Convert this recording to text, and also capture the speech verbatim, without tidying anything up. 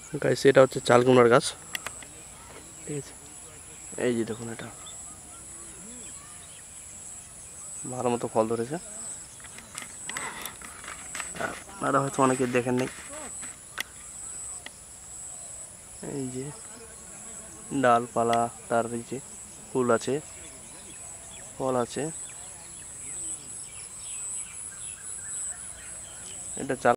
Guys এটা হচ্ছে চালকুমড়ার গাছ, ঠিক আছে। এই যে দেখুন, এটা ভালো মতো ফল ধরেছে। আপনারা হয়তো অনেকে দেখেন নাই। এই যে ডালপালা, তার এই যে ফুল আছে, ফল আছে। এটা চাল